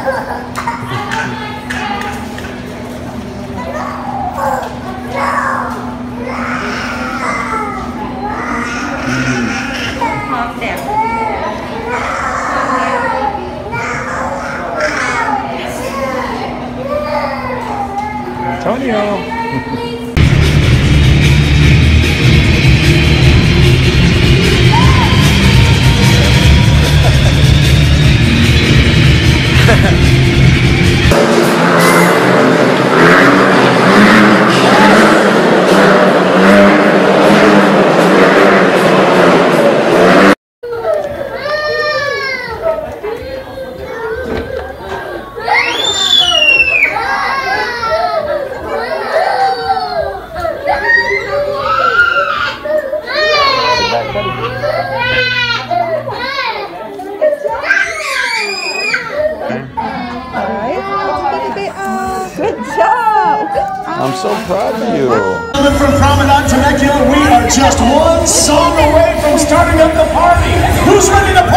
Antonio. Good job! I'm so proud of you. From Promenade Temecula, we are just one song away from starting up the party. Who's ready to party?